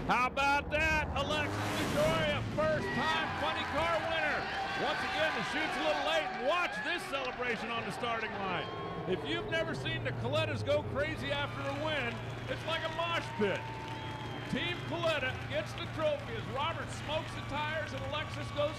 How about that? Alexis DeJoria, first-time funny car winner. Once again, the chute's a little late. Watch this celebration on the starting line. If you've never seen the Colettas go crazy after a win, it's like a mosh pit. Team Coletta gets the trophy as Robert smokes the tires and Alexis goes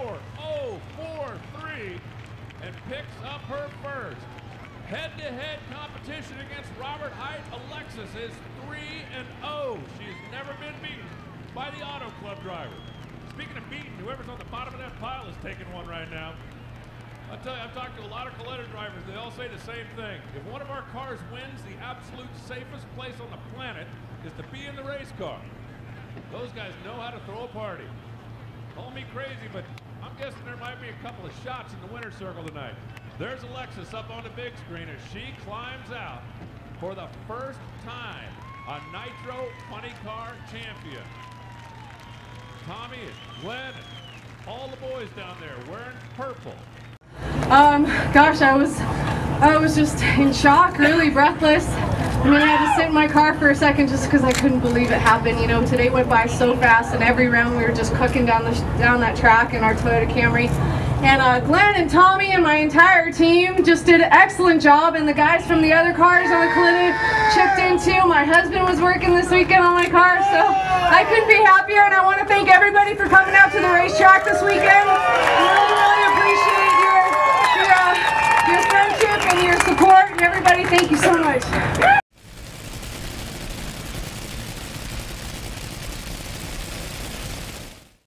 4-0-4-3 and picks up her first. Head-to-head competition against Robert Height. Alexis is 3-0. She has never been beaten by the Auto Club driver. Speaking of beaten, whoever's on the bottom of that pile is taking one right now. I'll tell you, I've talked to a lot of Coletta drivers. They all say the same thing. If one of our cars wins, the absolute safest place on the planet is to be in the race car. Those guys know how to throw a party. Call me crazy, but I'm guessing there might be a couple of shots in the winner's circle tonight. There's Alexis up on the big screen as she climbs out for the first time a Nitro Funny Car champion. Tommy and Glenn and all the boys down there wearing purple. Gosh, I was just in shock, really breathless. I mean, I had to sit in my car for a second just because I couldn't believe it happened. You know, today went by so fast, and every round we were just cooking down that track in our Toyota Camry. And Glenn and Tommy and my entire team just did an excellent job, and the guys from the other cars on the Coletta chipped in too. My husband was working this weekend on my car, so I couldn't be happier, and I want to thank everybody for coming out to the racetrack this weekend.